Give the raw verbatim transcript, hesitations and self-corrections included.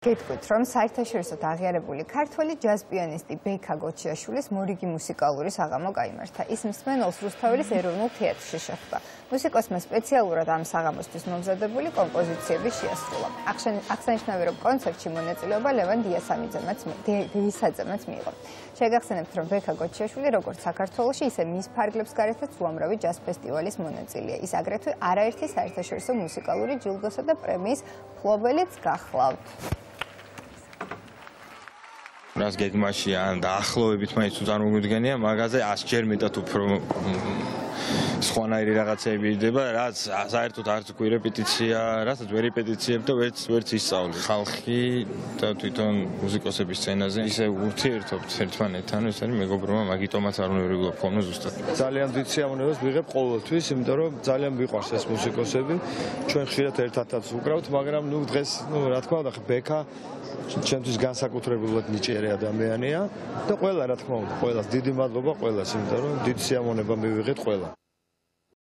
გეტყვით, რომ საერთაშორისო აღიარებული ქართველი ჯაზ პიანისტი ბექა გოჩიაშვილის მორიგი მუსიკალური საღამო გაიმართა. ის მსმენელს რუსთაველის ეროვნულ თეატრში შეხვდა. მუსიკოსმა სპეციალურად ამ საღამოსთვის მომზადებული კომპოზიციები შეასრულა. აღსანიშნავია, რომ კონცერტში მონაწილეობა ლევან დიასაძემაც მიიღო. შეგახსენებთ, რომ ბექა გოჩიაშვილი როგორც საქართველოში, ისე მის ფარგლებს გარეთაც უამრავი ჯაზ ფესტივალის მონაწილეა. ის აგრეთვე არაერთი საერთაშორისო მუსიკალური ჯილდოსა და პრემიის მფლობელიც გახლავთ. რას გეგმაში ან დაახლოებით მაინც თუ წარმოგვიდგენია, მაგაზე ასჯერ მეტად უფრო სხვანაირი რაღაცები იდება, რაც საერთოდ არც უკვე რეპეტიცია, რასაც ვერ რეპეტიციებ და ვერც ვერც ისწავლე. ხალხი და თვითონ მუსიკოსების სცენაზე ისე ურთიერთობთ ერთმანეთთან, ეს არის მეგობრობა, მაგიტომაც არ უნდა ვიგულებ ხოლმე ზუსტად. ძალიან დიდ სიამოვნებას ვიღებ ყოველთვის, იმიტომ რომ ძალიან მიყვარს ეს მუსიკოსები. ჩვენ ხშირად ერთადაც ვუკრავთ, მაგრამ ნუ დღეს, ნუ რა თქმა უნდა, ბექა ჩემთვის განსაკუთრებულად ნიჭიერი ადამიანია და ყველა რა თქმა უნდა, ყველას დიდი მადლობა ყველას, იმიტომ რომ დიდ სიამოვნება მივიღეთ ყველა.